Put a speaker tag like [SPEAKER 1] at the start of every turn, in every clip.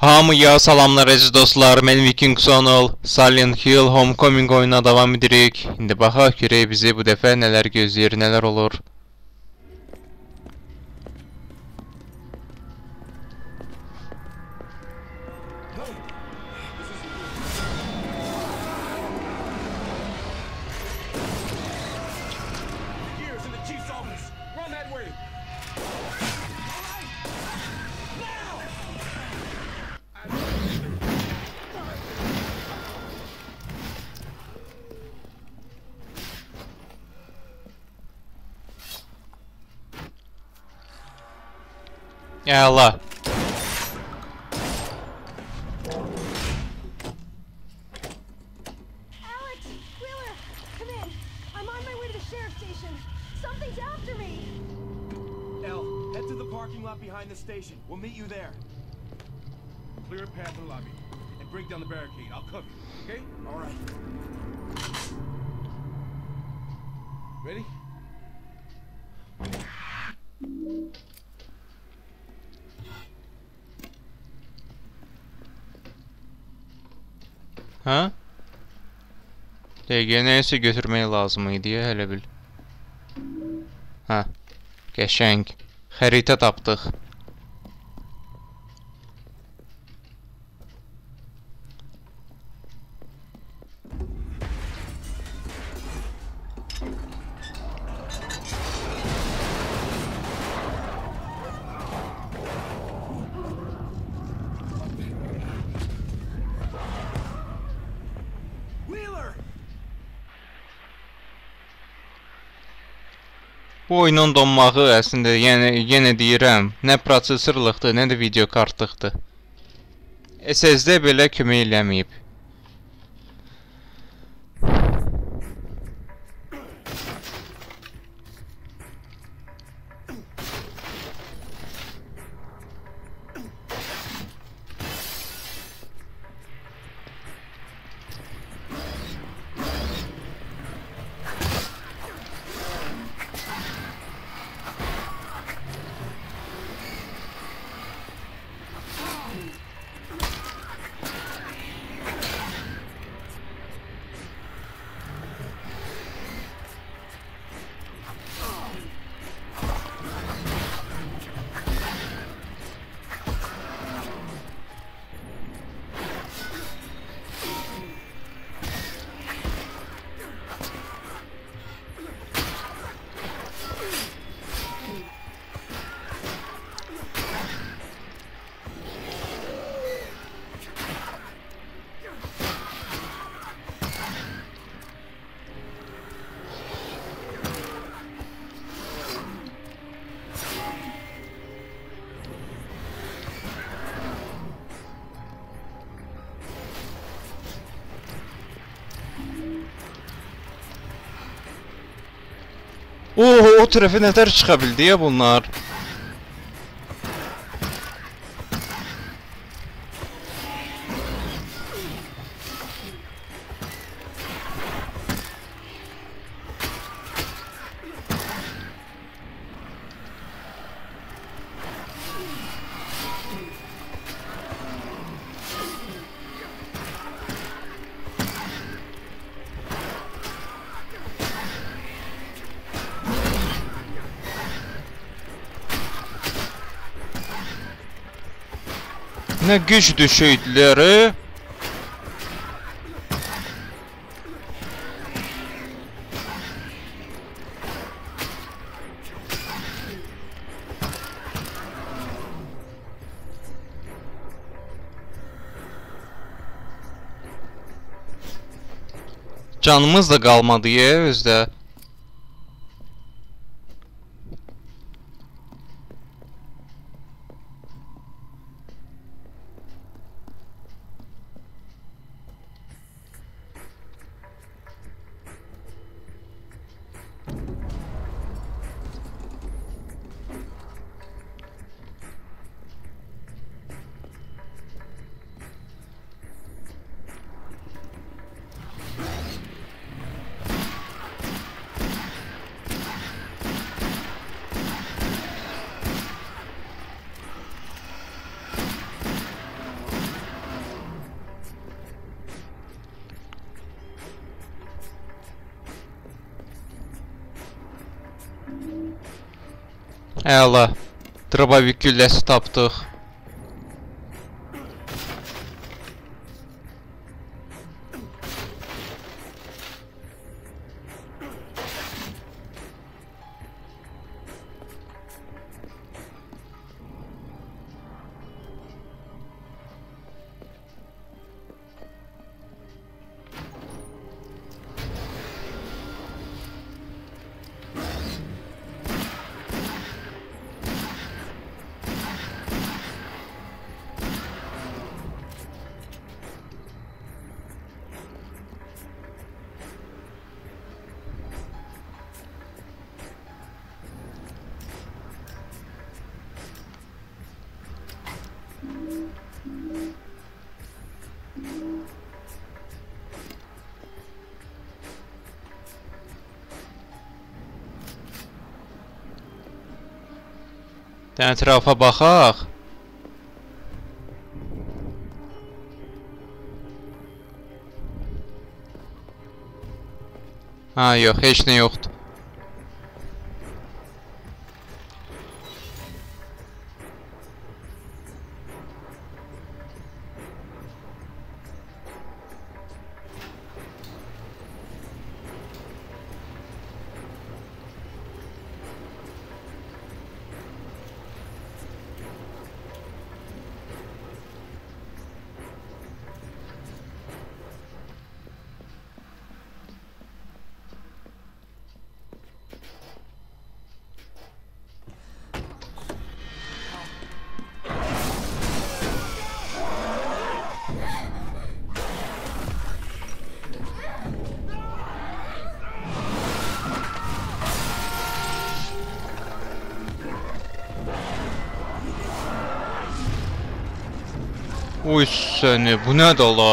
[SPEAKER 1] Hamıya salamlar əziz dostlar. Mən Viking Sonal, Silent Hill Homecoming oyununa davam edirik. İndi baxaq görək bizi bu dəfə nələr gözləyir, nələr olur. Ya Allah.
[SPEAKER 2] Alex, Wheeler, come in. I'm on my way to the sheriff's station. Something's after me.
[SPEAKER 3] Elle, head to the parking lot behind the station. We'll meet you there. Clear a path in the lobby and break down the barricade. I'll cover you. Okay? All right. Ready?
[SPEAKER 1] Ha? DG neyse götürmək lazım idi ya, hələ bil. Ha, qəşəng. Xəritə tapdıq. Bu oyunun donmağı əslində yenə deyirəm, nə prosesorluqdur, nə də video kartlıqdır. SSD belə kömək eləməyib. O tərəfə nətər çıxa bildi ya bunlar. Nə güclü şeyləri. Canımız da qalmadı ya özdə. Əla. Drabavik gülləsi tapdıq. Ətrafa baxaq. Ha, yox, heç nə yoxdur. Uy səni, bu nədir la?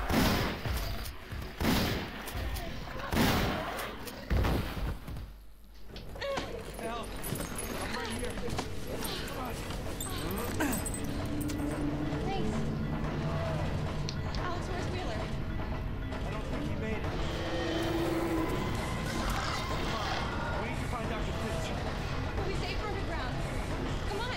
[SPEAKER 2] Thanks. Alex, where's Wheeler?
[SPEAKER 3] I don't think he made it. We need to find Dr. Finch.
[SPEAKER 2] We'll be safe underground. Come on.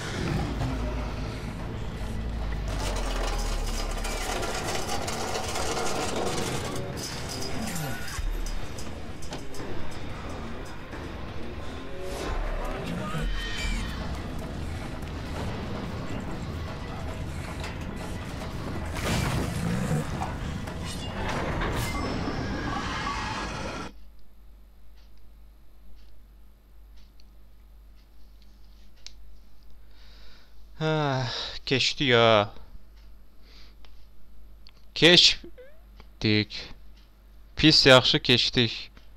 [SPEAKER 1] Keçdi ya. Keçdik. Pis yaxşı keçdik.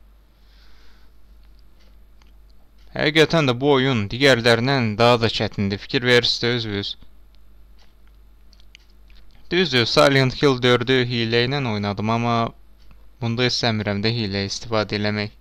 [SPEAKER 1] Həqiqətən də bu oyun digərlərindən daha da çətindir. Fikir verirsiniz özünüz. Düzdür, Silent Hill 4-ü hilə ilə oynadım, amma bunda istəmirəm də hilə istifadə eləmək.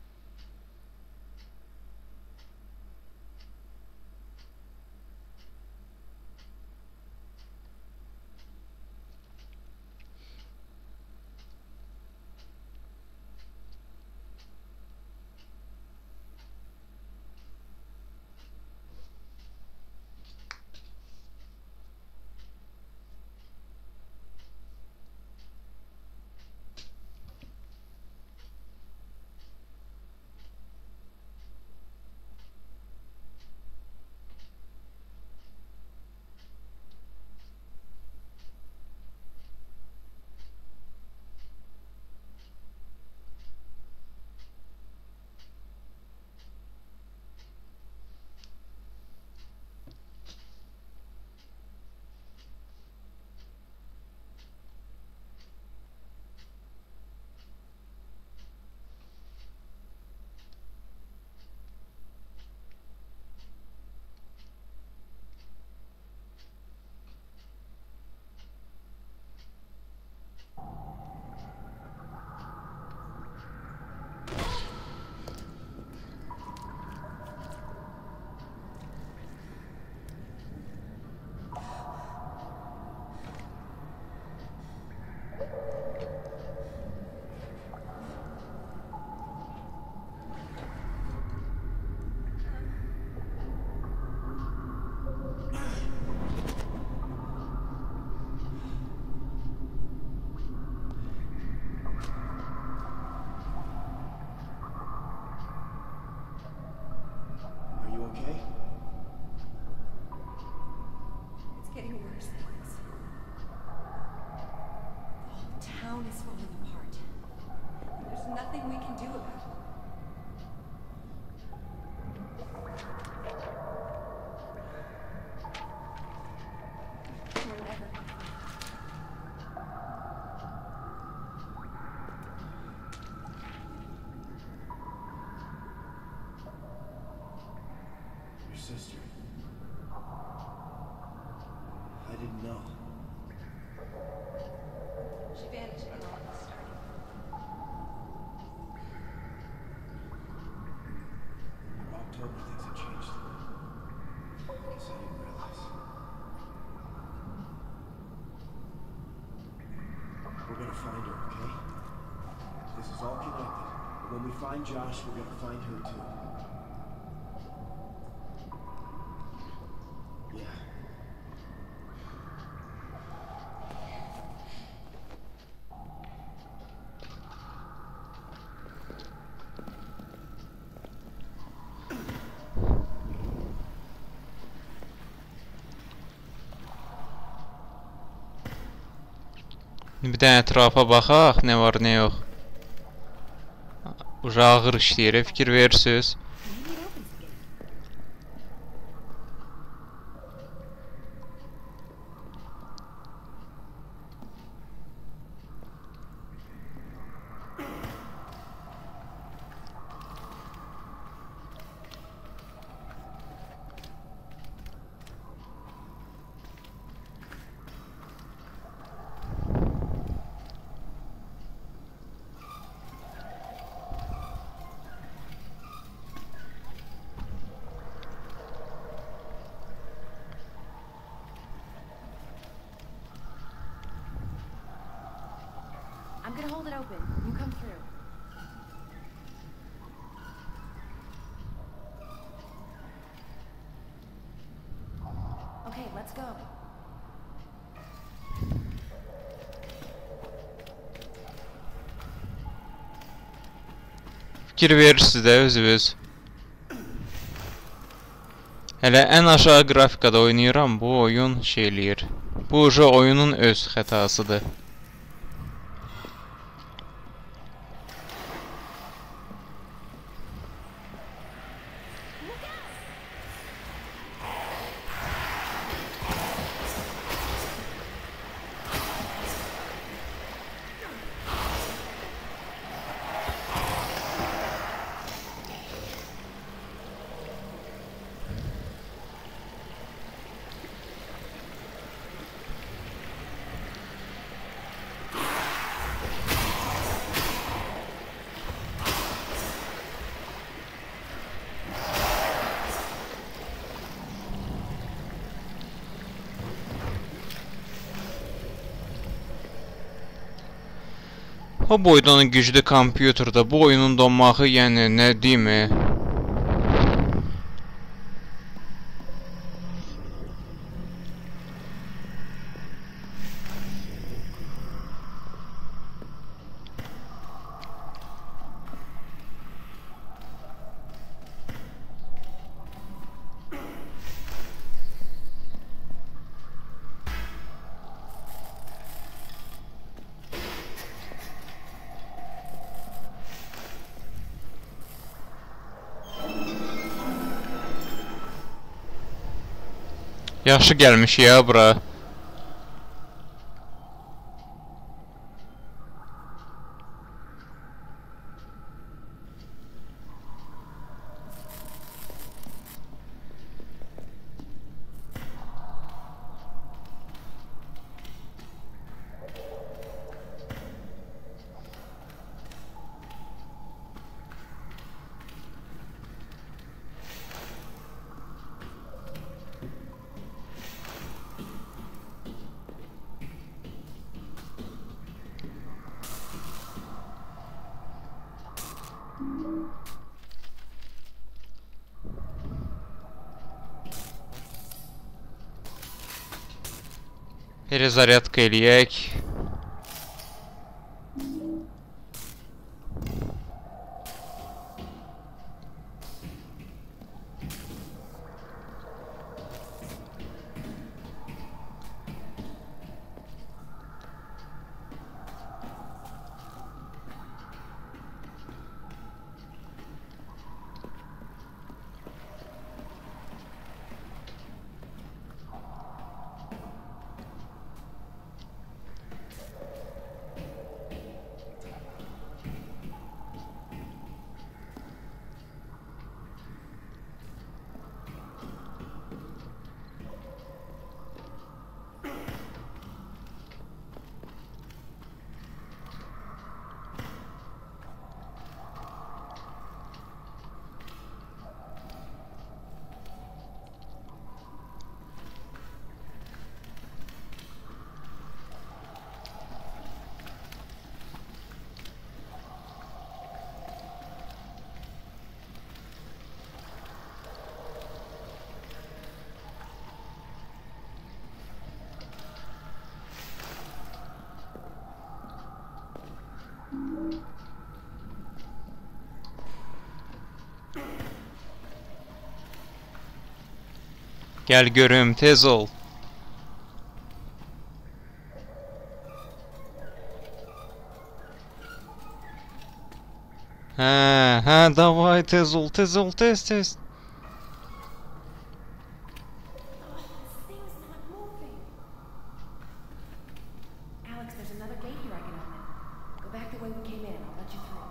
[SPEAKER 3] sister. I didn't know.
[SPEAKER 2] She vanished when all of this started.
[SPEAKER 3] For October, things had changed. I guess I didn't realize. We're gonna find her, okay? This is all connected. And when we find Josh, we're gonna find her too. Yeah.
[SPEAKER 1] Bir də ətrafa baxaq, nə var, nə yox. Uşaq ağır işləyir, fikir verirsiniz.
[SPEAKER 2] Maybe it opens again. I'm gonna hold it open. You come through. Okay, let's go.
[SPEAKER 1] Fikir verirsiniz də özünüz. Hələ ən aşağı qrafikada oynayıram, bu oyun şey eləyir. Bu oyunun öz xətasıdır. O boyda güclü kompüterdə bu oyunun donmağı, yəni nə deyim? Yaxşı gəlmiş ya bura. Перезарядка eləyək. Gəl görüm, tez ol. Hə, davay, tez ol, tez ol, tez, tez.
[SPEAKER 2] This thing's not moving.
[SPEAKER 4] Alex, there's another gate here I can open. Go back the way we came in. I'll let you through.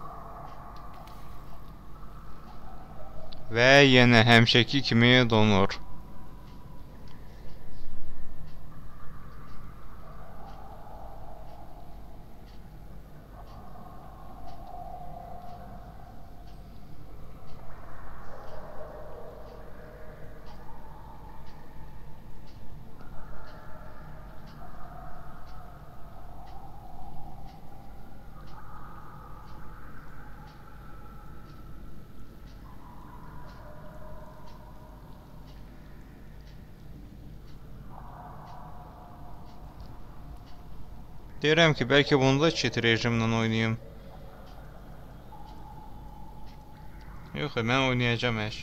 [SPEAKER 1] Və yenə həmişəki kimi donur. Deyirəm ki, bəlkə bunu da cheat rejimlə oynayım. Yox, mən oynayacağım əş.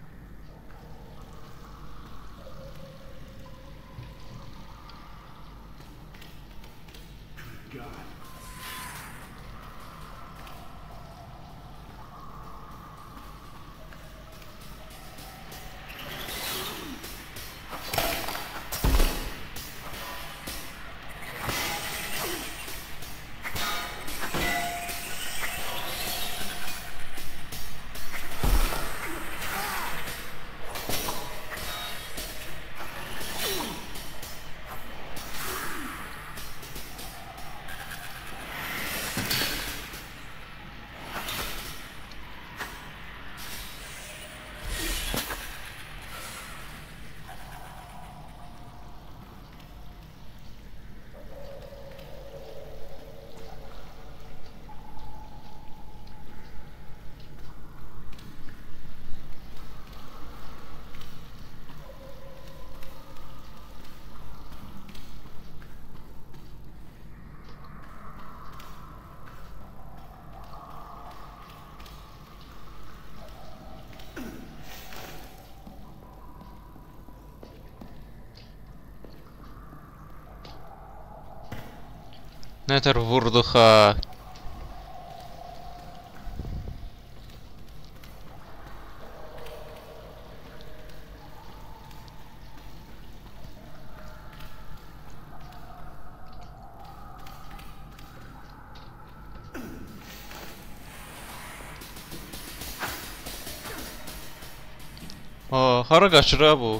[SPEAKER 1] Nətər vurduq ha. Hara qaçır ha bu?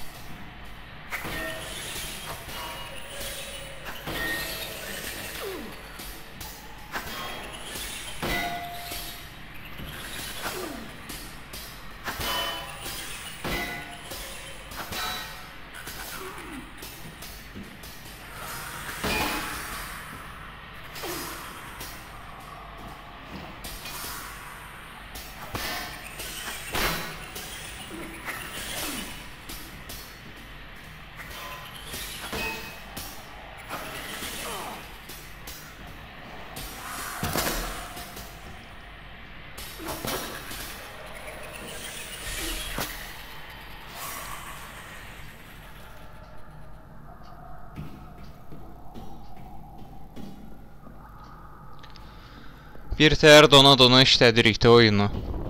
[SPEAKER 1] Bir təhər dona işlədirik də oyunu.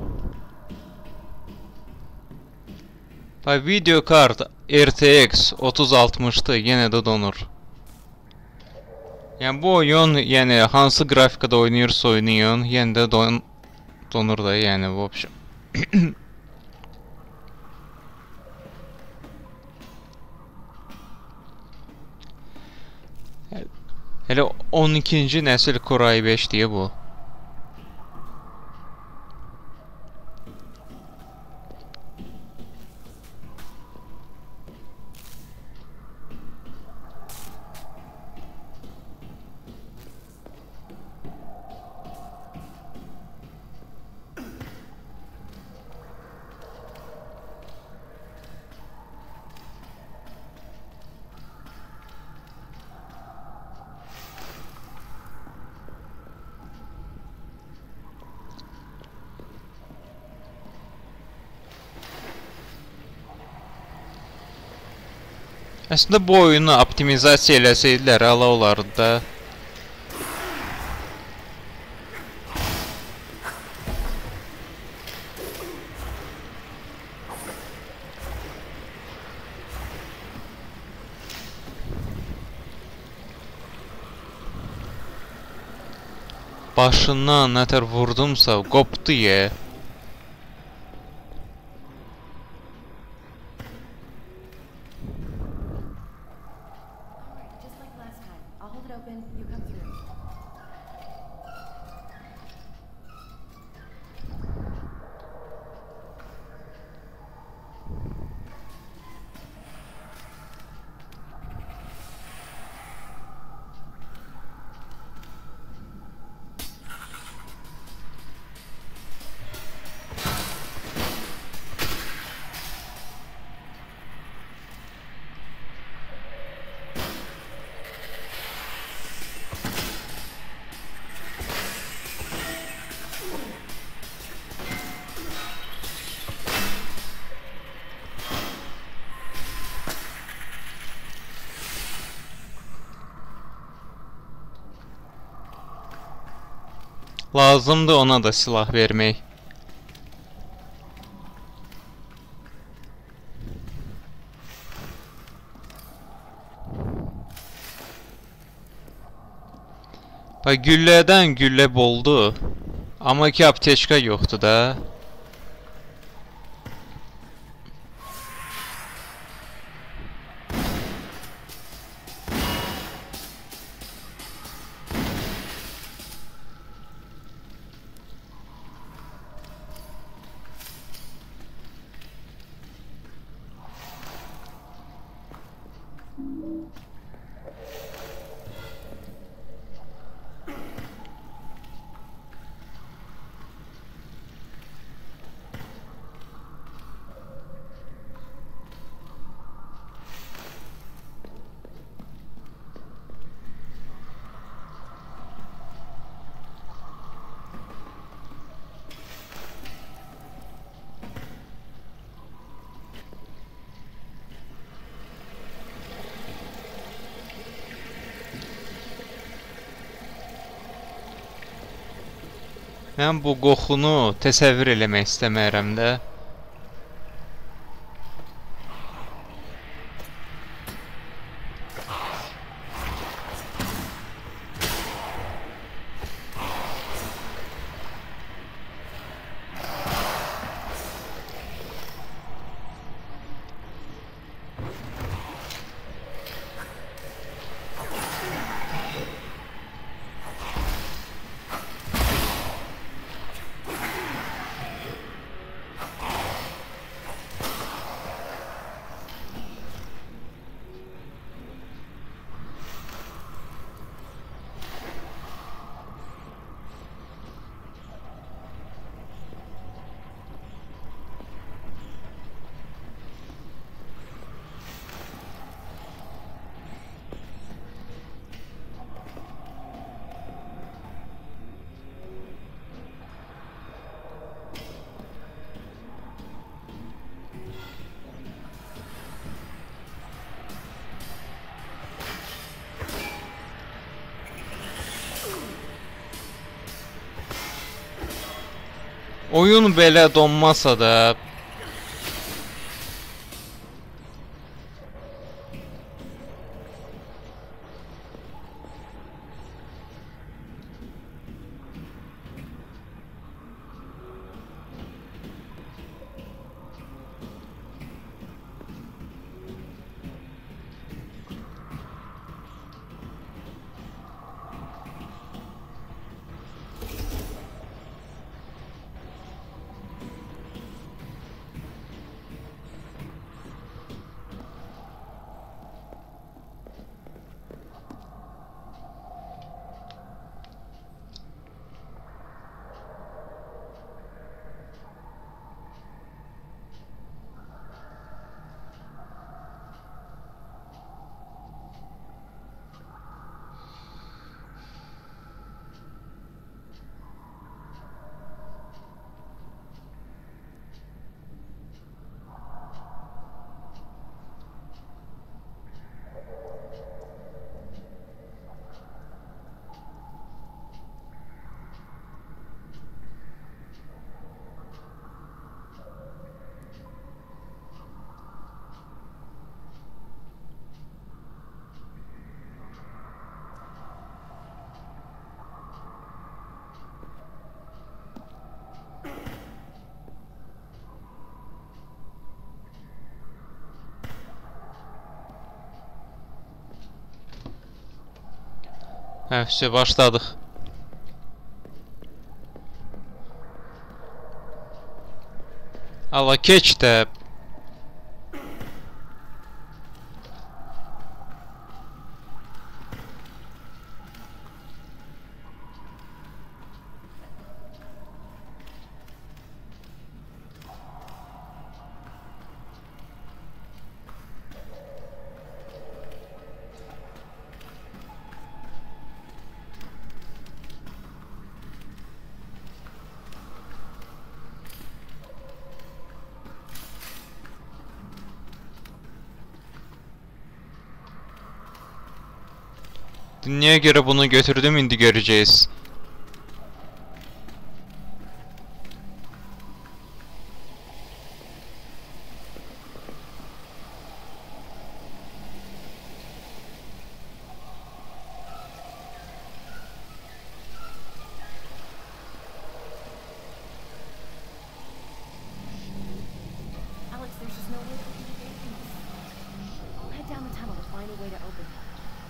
[SPEAKER 1] Video kart RTX 3060'dır, yenə də donur. Yəni bu oyun, yəni hansı qrafikada oynayırsa oynayın, yenə də donur da, yəni bu option. Hələ 12-ci nəsil Core i5 deyə bu. Əslində bu oyunu optimizasiya eləsəydilər əla olardı da. Başından nətər vurdumsa qopdu ye.
[SPEAKER 4] Alright, just like last time. I'll hold it open, you come through.
[SPEAKER 1] Lazımdır ona da silah vermək. Bax, güllədən güllə boldu. Amma ki, apteçka yoxdur da. Mən bu qoxunu təsəvvür eləmək istəmərəm də. Oyun belə donmasa da Hə, başladıq. Allah keç də. Niyə görə bunu götürdüm, indi görəcəyiz.
[SPEAKER 4] Alex, there's just no way for you to get these. I'll head down the tunnel to find a way to open it.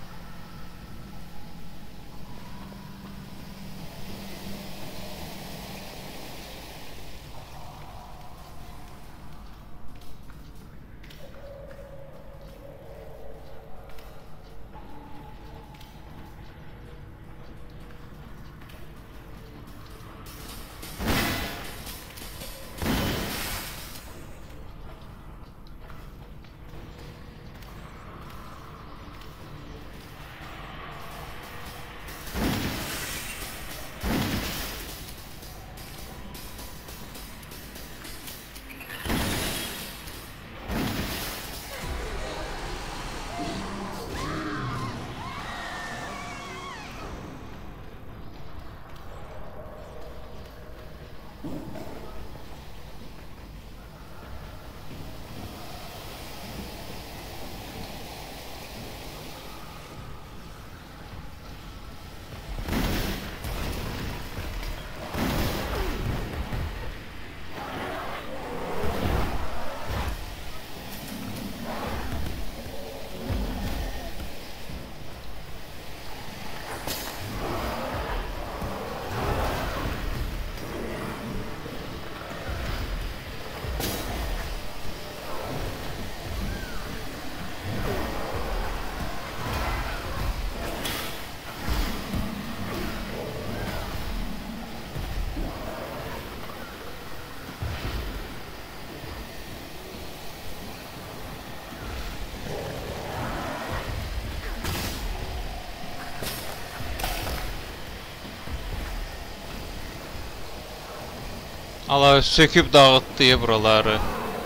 [SPEAKER 4] Allah söküb dağıtdı buraları.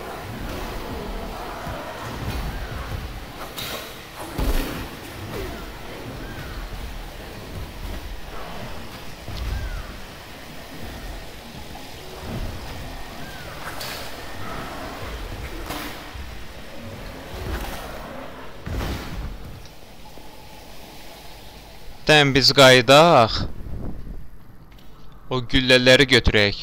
[SPEAKER 4] Dən biz qaydaq. O güllələri götürək.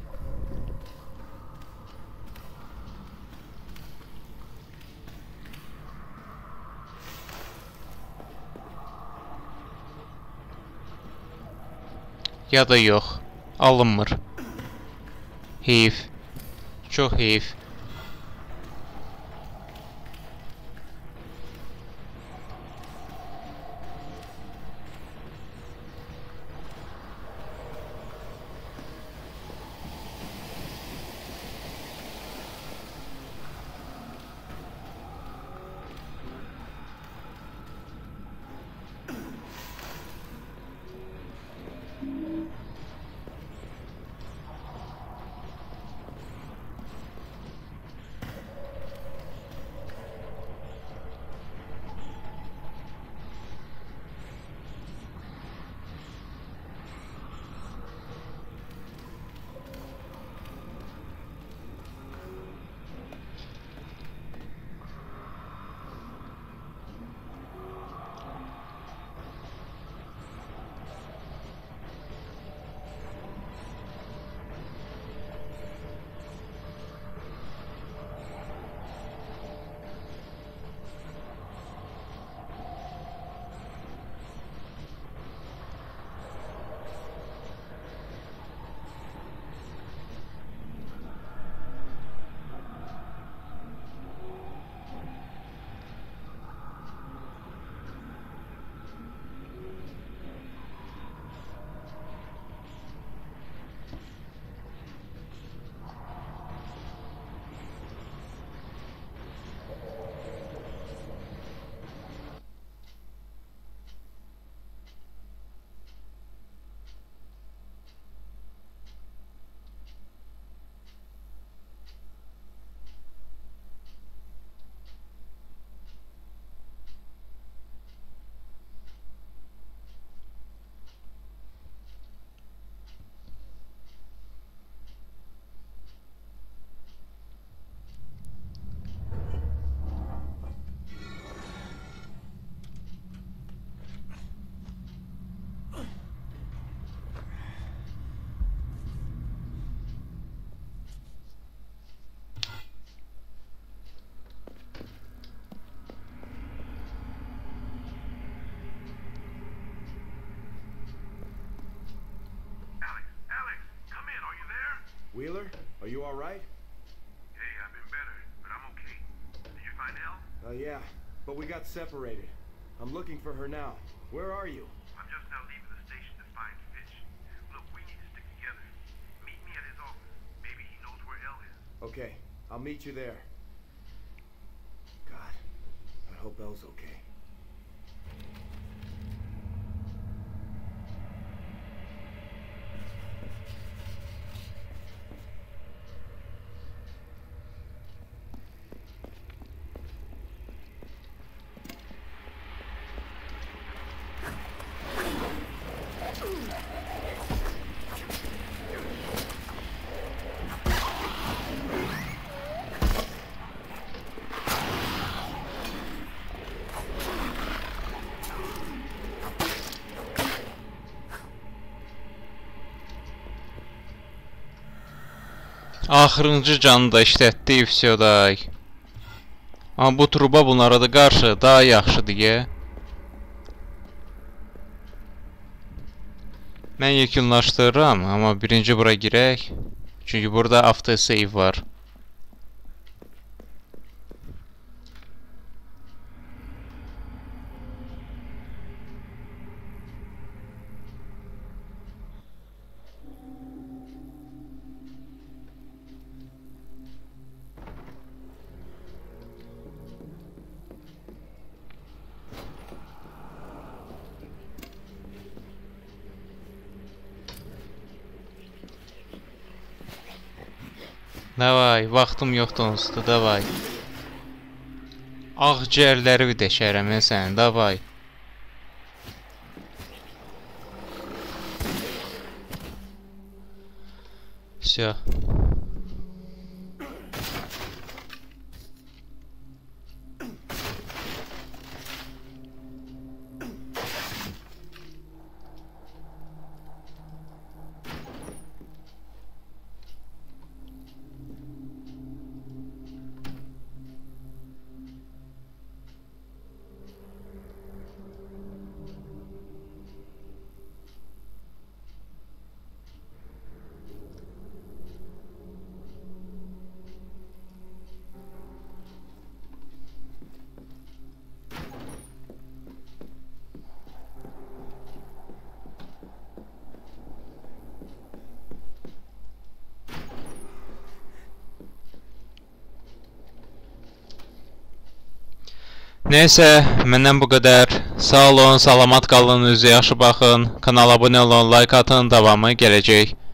[SPEAKER 4] Ya da yox. Alınmır. Heyif. Çox heyif.
[SPEAKER 3] all right?
[SPEAKER 5] Hey, I've been better, but I'm okay. Did you find Elle?
[SPEAKER 3] Yeah, but we got separated. I'm looking for her now. Where are you?
[SPEAKER 5] I'm just now leaving the station to find Fitch. Look, we need to stick together. Meet me at his office. Maybe he knows where Elle is.
[SPEAKER 3] Okay, I'll meet you there. God, I hope Elle's okay.
[SPEAKER 1] Axırıncı canı da işlətdi, vsyoday. Amma bu truba bunlara da qarşı daha yaxşıdır ya. Mən yekunlaşdırıram, amma birinci bura girək. Çünki burada автосейв var. Davay, vaxtım yoxdur onsuz da, davay. Ağciyərləri bir deşərəm sən, davay. Всё. Neysə, məndən bu qədər. Sağ olun, salamat qalın, özünüzə yaxşı baxın. Kanala abunə olun, like atın, davamı gələcək.